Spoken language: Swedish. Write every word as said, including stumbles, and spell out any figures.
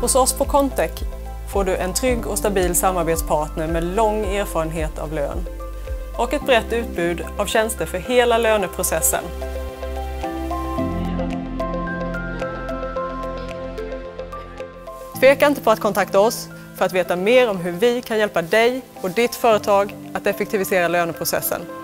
Hos oss på Contec får du en trygg och stabil samarbetspartner med lång erfarenhet av lön och ett brett utbud av tjänster för hela löneprocessen. Tveka inte på att kontakta oss för att veta mer om hur vi kan hjälpa dig och ditt företag att effektivisera löneprocessen.